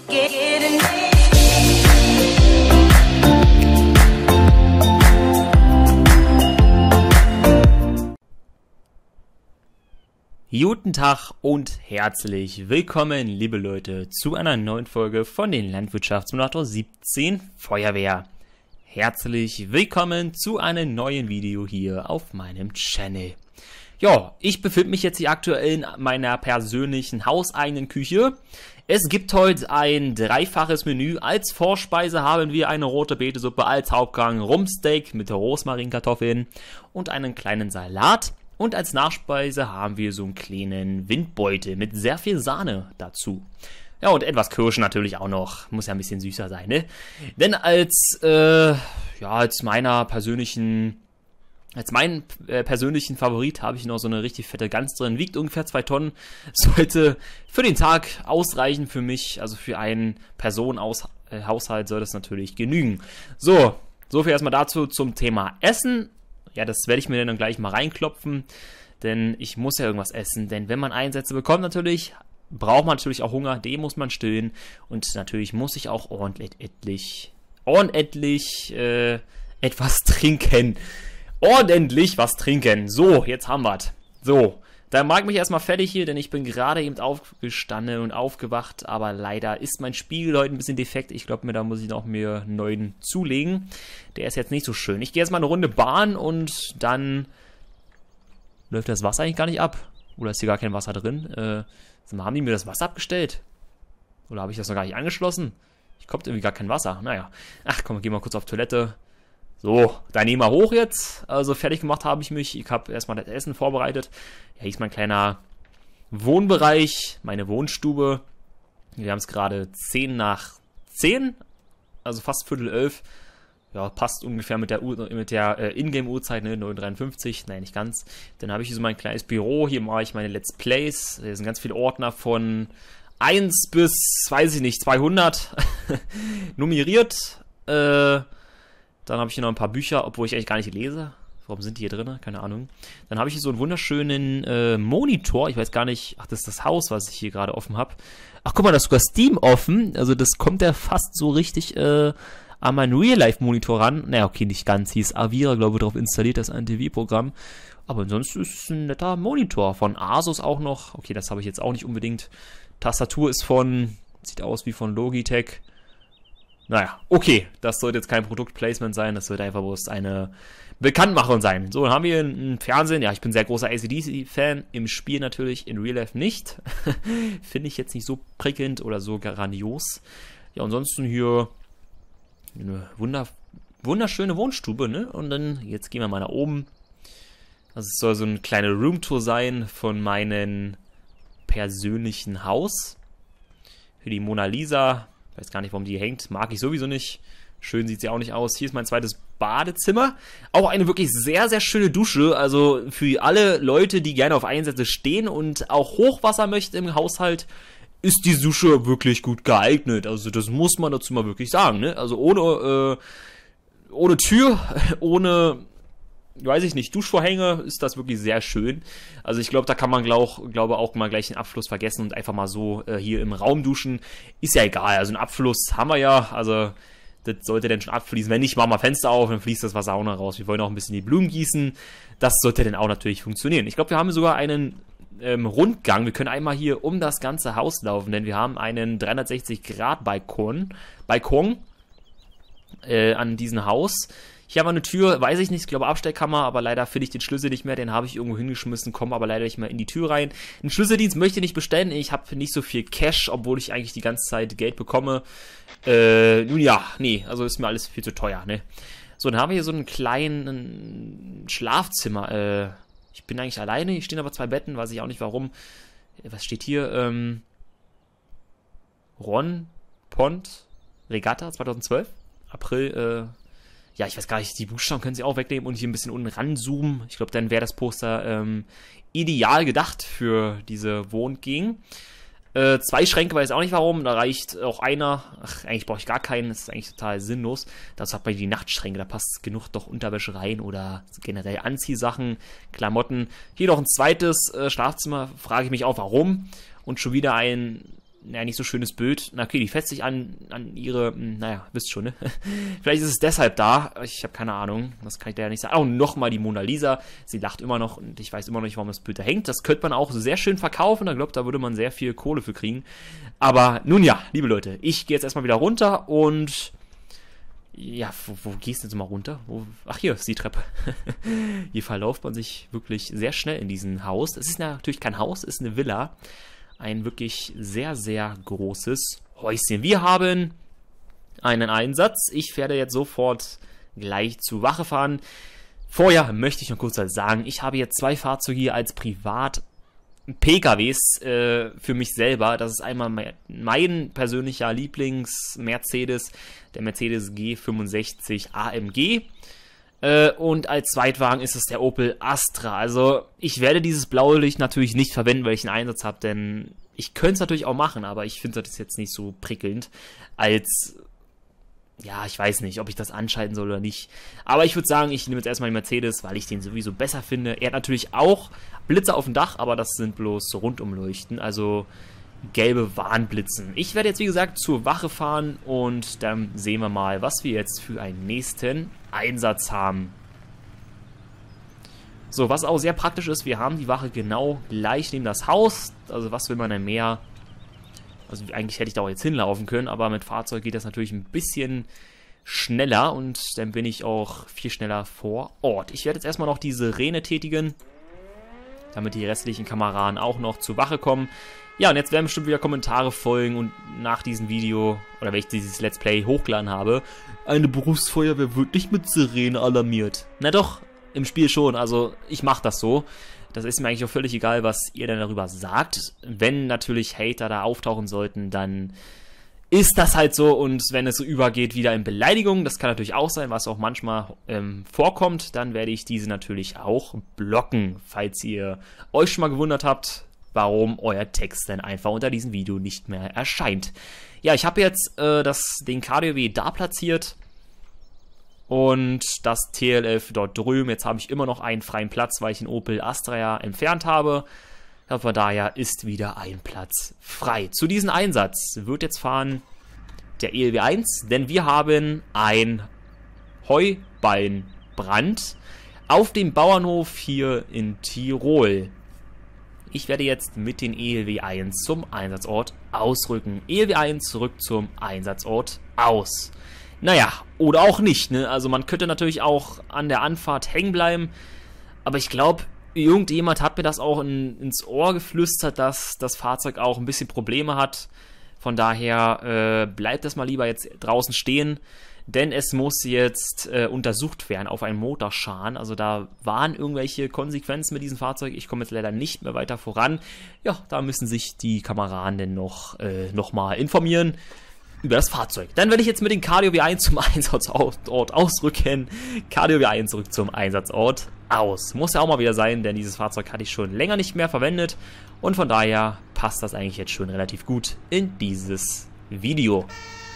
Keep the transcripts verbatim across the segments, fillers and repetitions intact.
Guten Tag und herzlich willkommen, liebe Leute, zu einer neuen Folge von den Landwirtschaftssimulator siebzehn Feuerwehr. Herzlich willkommen zu einem neuen Video hier auf meinem Channel. Ja, ich befinde mich jetzt hier aktuell in meiner persönlichen hauseigenen Küche. Es gibt heute ein dreifaches Menü. Als Vorspeise haben wir eine rote Betesuppe, als Hauptgang Rumpsteak mit Rosmarinkartoffeln und einen kleinen Salat. Und als Nachspeise haben wir so einen kleinen Windbeutel mit sehr viel Sahne dazu. Ja, und etwas Kirschen natürlich auch noch. Muss ja ein bisschen süßer sein, ne? Denn als, äh, ja, als meiner persönlichen, als meinen äh, persönlichen Favorit habe ich noch so eine richtig fette Gans drin. Wiegt ungefähr zwei Tonnen. Sollte für den Tag ausreichen für mich. Also für einen Personenhaushalt soll das natürlich genügen. So, so viel erstmal dazu zum Thema Essen. Ja, das werde ich mir dann gleich mal reinklopfen, denn ich muss ja irgendwas essen. Denn wenn man Einsätze bekommt natürlich, braucht man natürlich auch Hunger, den muss man stillen. Und natürlich muss ich auch ordentlich, ordentlich äh, etwas trinken. Ordentlich was trinken. So, jetzt haben wir's. So, dann mag ich mich erstmal fertig hier, denn ich bin gerade eben aufgestanden und aufgewacht. Aber leider ist mein Spiegel heute ein bisschen defekt. Ich glaube mir, da muss ich noch mir einen neuen zulegen. Der ist jetzt nicht so schön. Ich gehe jetzt mal eine Runde Bahn und dann läuft das Wasser eigentlich gar nicht ab. Oder ist hier gar kein Wasser drin? Äh, haben die mir das Wasser abgestellt? Oder habe ich das noch gar nicht angeschlossen? Ich kommt irgendwie gar kein Wasser. Naja. Ach komm, geh mal kurz auf Toilette. So, dann nehmen wir hoch jetzt. Also fertig gemacht habe ich mich. Ich habe erstmal das Essen vorbereitet. Ja, hier ist mein kleiner Wohnbereich, meine Wohnstube. Wir haben es gerade zehn nach zehn, also fast Viertel elf. Ja, passt ungefähr mit der, mit der äh, Ingame-Uhrzeit, ne, neun Uhr dreiundfünfzig. Nein, nicht ganz. Dann habe ich hier so mein kleines Büro. Hier mache ich meine Let's Plays. Hier sind ganz viele Ordner von eins bis, weiß ich nicht, zweihundert nummeriert. Äh... Dann habe ich hier noch ein paar Bücher, obwohl ich eigentlich gar nicht lese. Warum sind die hier drin? Keine Ahnung. Dann habe ich hier so einen wunderschönen äh, Monitor. Ich weiß gar nicht. Ach, das ist das Haus, was ich hier gerade offen habe. Ach, guck mal, da ist sogar Steam offen. Also das kommt ja fast so richtig äh, an meinen Real-Life-Monitor ran. Naja, okay, nicht ganz. Hier ist Avira, glaube ich, drauf installiert, das N T V-Programm. Aber ansonsten ist es ein netter Monitor. Von Asus auch noch. Okay, das habe ich jetzt auch nicht unbedingt. Tastatur ist von, sieht aus wie von Logitech. Naja, okay, das sollte jetzt kein Produktplacement sein, das sollte einfach bloß eine Bekanntmachung sein. So, dann haben wir einen Fernsehen. Ja, ich bin sehr großer A C D C-Fan, im Spiel natürlich, in Real Life nicht. Finde ich jetzt nicht so prickelnd oder so grandios. Ja, ansonsten hier eine wunder wunderschöne Wohnstube, ne? Und dann, jetzt gehen wir mal nach oben. Also es soll so eine kleine Roomtour sein von meinem persönlichen Haus. Für die Mona Lisa. Weiß gar nicht, warum die hängt. Mag ich sowieso nicht. Schön sieht sie auch nicht aus. Hier ist mein zweites Badezimmer. Auch eine wirklich sehr, sehr schöne Dusche. Also für alle Leute, die gerne auf Einsätze stehen und auch Hochwasser möchten im Haushalt, ist die Dusche wirklich gut geeignet. Also das muss man dazu mal wirklich sagen, ne? Also ohne, äh, ohne Tür, ohne, weiß ich nicht, Duschvorhänge ist das wirklich sehr schön. Also ich glaube, da kann man glaub, glaube auch mal gleich den Abfluss vergessen und einfach mal so äh, hier im Raum duschen. Ist ja egal, also einen Abfluss haben wir ja, also das sollte dann schon abfließen. Wenn nicht, machen wir Fenster auf, dann fließt das Wasser auch noch raus. Wir wollen auch ein bisschen die Blumen gießen. Das sollte dann auch natürlich funktionieren. Ich glaube, wir haben sogar einen ähm, Rundgang. Wir können einmal hier um das ganze Haus laufen, denn wir haben einen dreihundertsechzig Grad Balkon, Balkon äh, an diesem Haus. Hier haben wir eine Tür, weiß ich nicht, ich glaube Abstellkammer, aber leider finde ich den Schlüssel nicht mehr, den habe ich irgendwo hingeschmissen, komme aber leider nicht mehr in die Tür rein. Einen Schlüsseldienst möchte ich nicht bestellen, ich habe nicht so viel Cash, obwohl ich eigentlich die ganze Zeit Geld bekomme. Äh, nun ja, nee, also ist mir alles viel zu teuer, ne. So, dann haben wir hier so einen kleinen Schlafzimmer, äh, ich bin eigentlich alleine, hier stehen aber zwei Betten, weiß ich auch nicht warum. Was steht hier, ähm, Ron Pont Regatta zweitausendzwölf, April, äh, ja, ich weiß gar nicht, die Buchstaben können sie auch wegnehmen und hier ein bisschen unten ranzoomen. Ich glaube, dann wäre das Poster ähm, ideal gedacht für diese Wohngegend. Äh, zwei Schränke, weiß ich auch nicht warum, da reicht auch einer. Ach, eigentlich brauche ich gar keinen, das ist eigentlich total sinnlos. Dazu hat man die Nachtschränke, da passt genug doch Unterwäsche rein oder generell Anziehsachen, Klamotten. Hier noch ein zweites äh, Schlafzimmer, frage ich mich auch, warum. Und schon wieder ein naja, nicht so schönes Bild. Na okay, die fetzt sich an, an ihre, naja, wisst schon, ne? Vielleicht ist es deshalb da. Ich habe keine Ahnung. Das kann ich da ja nicht sagen. Oh, nochmal die Mona Lisa. Sie lacht immer noch und ich weiß immer noch nicht, warum das Bild da hängt. Das könnte man auch sehr schön verkaufen. Ich glaube, da würde man sehr viel Kohle für kriegen. Aber nun ja, liebe Leute, ich gehe jetzt erstmal wieder runter und... Ja, wo, wo gehst du jetzt mal runter? Wo, ach, hier ist die Treppe. Hier verläuft man sich wirklich sehr schnell in diesem Haus. Es ist natürlich kein Haus, es ist eine Villa. Ein wirklich sehr, sehr großes Häuschen. Wir haben einen Einsatz. Ich werde jetzt sofort gleich zur Wache fahren. Vorher möchte ich noch kurz sagen, ich habe jetzt zwei Fahrzeuge hier als Privat P K Ws äh, für mich selber. Das ist einmal mein, mein persönlicher Lieblings-Mercedes, der Mercedes G fünfundsechzig A M G. Äh, und als Zweitwagen ist es der Opel Astra. Also ich werde dieses blaue Licht natürlich nicht verwenden, weil ich einen Einsatz habe, denn ich könnte es natürlich auch machen, aber ich finde das jetzt nicht so prickelnd als... Ja, ich weiß nicht, ob ich das anschalten soll oder nicht. Aber ich würde sagen, ich nehme jetzt erstmal den Mercedes, weil ich den sowieso besser finde. Er hat natürlich auch Blitze auf dem Dach, aber das sind bloß Rundumleuchten, also gelbe Warnblitzen. Ich werde jetzt, wie gesagt, zur Wache fahren und dann sehen wir mal, was wir jetzt für einen nächsten Einsatz haben. So, was auch sehr praktisch ist, wir haben die Wache genau gleich neben das Haus. Also was will man denn mehr? Also eigentlich hätte ich da auch jetzt hinlaufen können, aber mit Fahrzeug geht das natürlich ein bisschen schneller und dann bin ich auch viel schneller vor Ort. Ich werde jetzt erstmal noch die Sirene tätigen, damit die restlichen Kameraden auch noch zur Wache kommen. Ja, und jetzt werden bestimmt wieder Kommentare folgen und nach diesem Video, oder wenn ich dieses Let's Play hochgeladen habe, eine Berufsfeuerwehr wird nicht mit Sirene alarmiert. Na doch, im Spiel schon, also ich mache das so. Das ist mir eigentlich auch völlig egal, was ihr denn darüber sagt. Wenn natürlich Hater da auftauchen sollten, dann ist das halt so. Und wenn es so übergeht wieder in Beleidigungen, das kann natürlich auch sein, was auch manchmal ähm, vorkommt, dann werde ich diese natürlich auch blocken. Falls ihr euch schon mal gewundert habt, warum euer Text dann einfach unter diesem Video nicht mehr erscheint. Ja, ich habe jetzt äh, das, den K D W da platziert. Und das T L F dort drüben. Jetzt habe ich immer noch einen freien Platz, weil ich den Opel Astra ja entfernt habe. Ja, von daher ist wieder ein Platz frei. Zu diesem Einsatz wird jetzt fahren der E L W eins, denn wir haben ein Heuballenbrand auf dem Bauernhof hier in Tirol. Ich werde jetzt mit den E L W eins zum Einsatzort ausrücken. E L W eins zurück zum Einsatzort aus. Naja, oder auch nicht, ne? Also man könnte natürlich auch an der Anfahrt hängen bleiben, aber ich glaube, irgendjemand hat mir das auch in, ins Ohr geflüstert, dass das Fahrzeug auch ein bisschen Probleme hat. Von daher äh, bleibt das mal lieber jetzt draußen stehen, denn es muss jetzt äh, untersucht werden auf einen Motorschaden. Also da waren irgendwelche Konsequenzen mit diesem Fahrzeug. Ich komme jetzt leider nicht mehr weiter voran. Ja, da müssen sich die Kameraden denn noch, äh, noch mal informieren über das Fahrzeug. Dann werde ich jetzt mit dem K D W eins zum Einsatzort ausrücken. K D W eins zurück zum Einsatzort aus. Muss ja auch mal wieder sein, denn dieses Fahrzeug hatte ich schon länger nicht mehr verwendet und von daher passt das eigentlich jetzt schon relativ gut in dieses Video.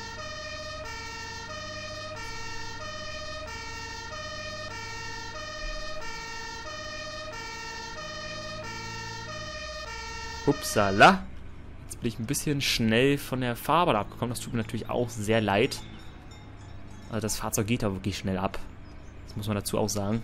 Upsala. Bin ich ein bisschen schnell von der Fahrbahn abgekommen. Das tut mir natürlich auch sehr leid. Also das Fahrzeug geht da wirklich schnell ab. Das muss man dazu auch sagen.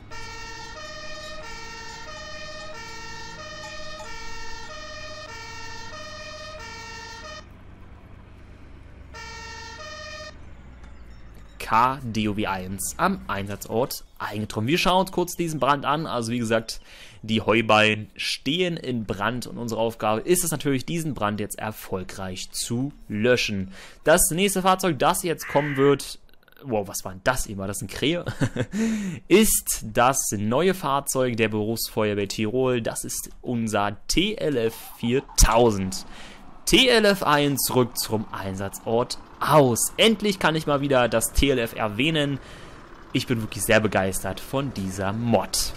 K D O W eins am Einsatzort eingetroffen. Wir schauen uns kurz diesen Brand an. Also wie gesagt, die Heuballen stehen in Brand und unsere Aufgabe ist es natürlich, diesen Brand jetzt erfolgreich zu löschen. Das nächste Fahrzeug, das jetzt kommen wird, wow, was war denn das immer? Das ist ein Krähe, ist das neue Fahrzeug der Berufsfeuerwehr Tirol. Das ist unser T L F viertausend. T L F eins rückt zum Einsatzort aus. Endlich kann ich mal wieder das T L F erwähnen. Ich bin wirklich sehr begeistert von dieser Mod.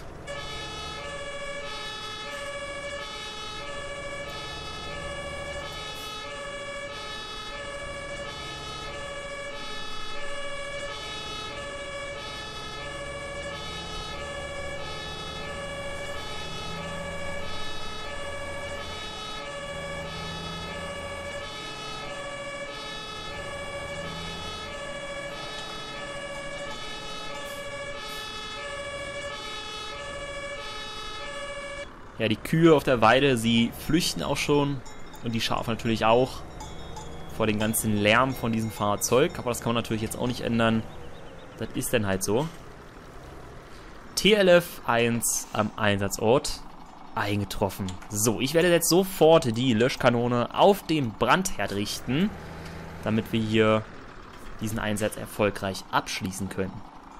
Ja, die Kühe auf der Weide, sie flüchten auch schon. Und die Schafe natürlich auch. Vor dem ganzen Lärm von diesem Fahrzeug. Aber das kann man natürlich jetzt auch nicht ändern. Das ist dann halt so. T L F eins am Einsatzort eingetroffen. So, ich werde jetzt sofort die Löschkanone auf den Brandherd richten, damit wir hier diesen Einsatz erfolgreich abschließen können.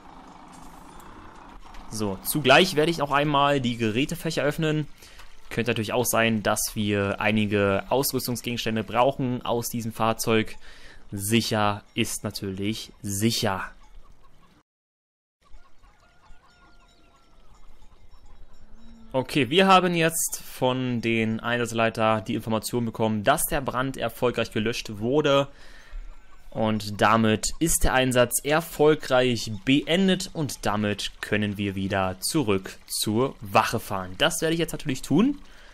So, zugleich werde ich auch einmal die Gerätefächer öffnen. Könnte natürlich auch sein, dass wir einige Ausrüstungsgegenstände brauchen aus diesem Fahrzeug. Sicher ist natürlich sicher. Okay, wir haben jetzt von den Einsatzleiter die Information bekommen, dass der Brand erfolgreich gelöscht wurde. Und damit ist der Einsatz erfolgreich beendet und damit können wir wieder zurück zur Wache fahren. Das werde ich jetzt natürlich tun.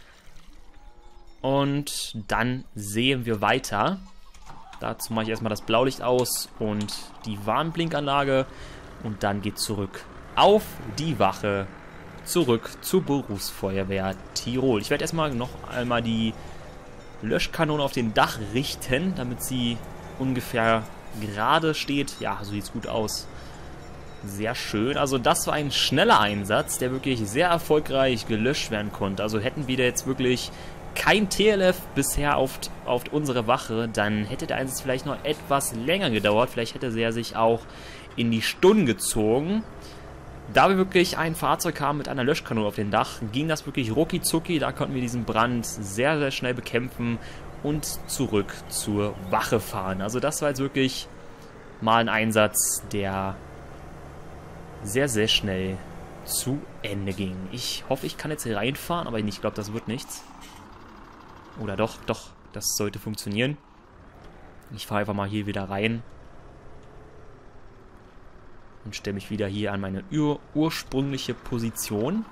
Und dann sehen wir weiter. Dazu mache ich erstmal das Blaulicht aus und die Warnblinkanlage. Und dann geht zurück auf die Wache, zurück zur Berufsfeuerwehr Tirol. Ich werde erstmal noch einmal die Löschkanone auf den Dach richten, damit sie ungefähr gerade steht. Ja, so sieht es gut aus. Sehr schön. Also das war ein schneller Einsatz, der wirklich sehr erfolgreich gelöscht werden konnte. Also hätten wir da jetzt wirklich kein T L F bisher auf, auf unsere Wache, dann hätte der Einsatz vielleicht noch etwas länger gedauert. Vielleicht hätte er sich auch in die Stunden gezogen. Da wir wirklich ein Fahrzeug haben mit einer Löschkanone auf dem Dach, ging das wirklich rucki zucki. Da konnten wir diesen Brand sehr, sehr schnell bekämpfen und zurück zur Wache fahren. Also das war jetzt wirklich mal ein Einsatz, der sehr, sehr schnell zu Ende ging. Ich hoffe, ich kann jetzt hier reinfahren, aber ich glaube, das wird nichts. Oder doch, doch, das sollte funktionieren. Ich fahre einfach mal hier wieder rein. Und stelle mich wieder hier an meine ur ursprüngliche Position.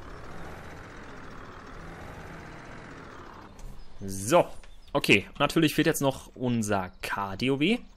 So. Okay, natürlich fehlt jetzt noch unser K D O W.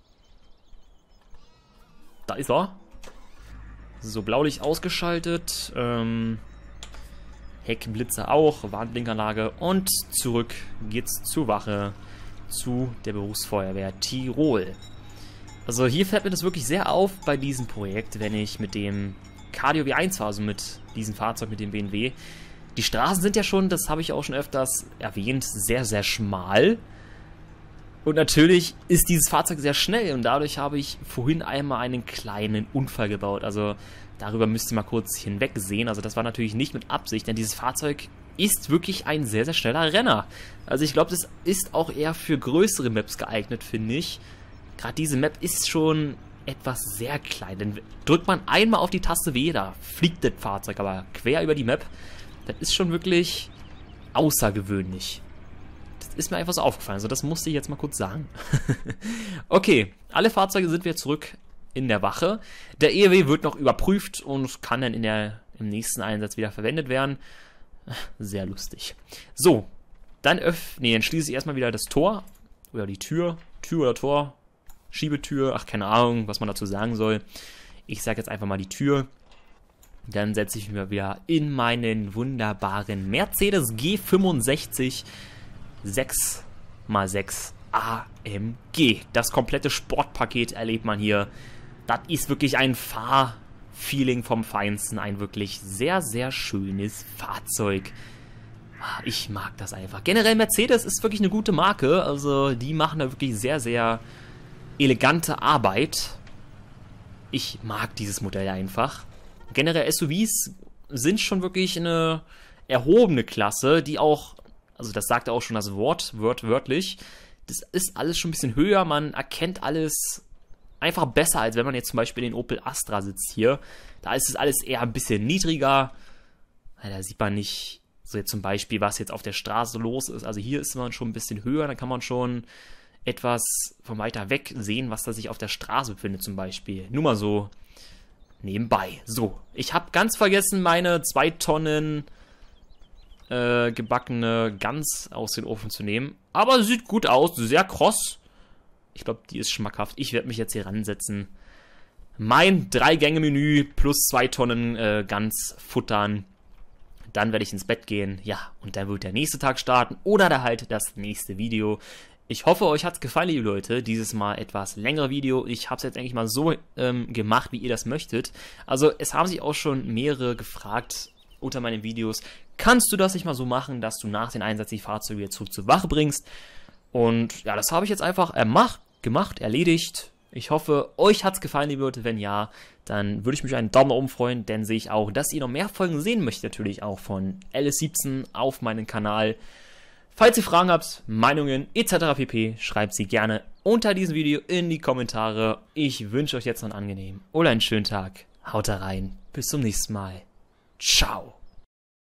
Da ist er. So, Blaulicht ausgeschaltet. Ähm, Heckblitzer auch, Warnblinkanlage. Und zurück geht's zur Wache, zu der Berufsfeuerwehr Tirol. Also hier fällt mir das wirklich sehr auf bei diesem Projekt, wenn ich mit dem K D O W eins fahre, also mit diesem Fahrzeug, mit dem B M W. Die Straßen sind ja schon, das habe ich auch schon öfters erwähnt, sehr, sehr schmal. Und natürlich ist dieses Fahrzeug sehr schnell und dadurch habe ich vorhin einmal einen kleinen Unfall gebaut. Also darüber müsst ihr mal kurz hinwegsehen. Also das war natürlich nicht mit Absicht, denn dieses Fahrzeug ist wirklich ein sehr, sehr schneller Renner. Also ich glaube, das ist auch eher für größere Maps geeignet, finde ich. Gerade diese Map ist schon etwas sehr klein. Denn drückt man einmal auf die Taste W, da fliegt das Fahrzeug aber quer über die Map. Das ist schon wirklich außergewöhnlich. Das ist mir einfach so aufgefallen. Also das musste ich jetzt mal kurz sagen. Okay, alle Fahrzeuge sind wieder zurück in der Wache. Der E R W wird noch überprüft und kann dann in der, im nächsten Einsatz wieder verwendet werden. Sehr lustig. So, dann öffne, nee, dann schließe ich erstmal wieder das Tor. Oder die Tür. Tür oder Tor. Schiebetür. Ach, keine Ahnung, was man dazu sagen soll. Ich sage jetzt einfach mal die Tür. Dann setze ich mich wieder in meinen wunderbaren Mercedes G fünfundsechzig sechs mal sechs A M G. Das komplette Sportpaket erlebt man hier. Das ist wirklich ein Fahrfeeling vom Feinsten. Ein wirklich sehr, sehr schönes Fahrzeug. Ich mag das einfach. Generell Mercedes ist wirklich eine gute Marke. Also die machen da wirklich sehr, sehr elegante Arbeit. Ich mag dieses Modell einfach. Generell S U Vs sind schon wirklich eine erhobene Klasse, die auch, also das sagt auch schon das Wort, wört, wörtlich, das ist alles schon ein bisschen höher, man erkennt alles einfach besser, als wenn man jetzt zum Beispiel in den Opel Astra sitzt hier. Da ist es alles eher ein bisschen niedriger, da sieht man nicht so jetzt zum Beispiel, was jetzt auf der Straße los ist. Also hier ist man schon ein bisschen höher, da kann man schon etwas von weiter weg sehen, was da sich auf der Straße befindet zum Beispiel. Nur mal so nebenbei. So, ich habe ganz vergessen, meine zwei Tonnen äh, gebackene Gans aus dem Ofen zu nehmen. Aber sieht gut aus, sehr kross. Ich glaube, die ist schmackhaft. Ich werde mich jetzt hier ransetzen. Mein Drei-Gänge-Menü plus zwei Tonnen äh, Gans futtern. dann werde ich ins Bett gehen, ja, und dann wird der nächste Tag starten oder da halt das nächste Video. Ich hoffe, euch hat's gefallen, liebe Leute, dieses Mal etwas längere Video. Ich habe es jetzt eigentlich mal so ähm, gemacht, wie ihr das möchtet. Also es haben sich auch schon mehrere gefragt unter meinen Videos, kannst du das nicht mal so machen, dass du nach dem Einsatz die Fahrzeuge wieder zurück zur Wache bringst? Und ja, das habe ich jetzt einfach ermacht, gemacht, erledigt. Ich hoffe, euch hat's gefallen, liebe Leute. Wenn ja, dann würde ich mich einen Daumen nach oben freuen, denn sehe ich auch, dass ihr noch mehr Folgen sehen möchtet, natürlich auch von L S siebzehn auf meinem Kanal. Falls ihr Fragen habt, Meinungen et cetera pp, schreibt sie gerne unter diesem Video in die Kommentare. Ich wünsche euch jetzt noch einen angenehmen oder einen schönen Tag. Haut da rein. Bis zum nächsten Mal. Ciao.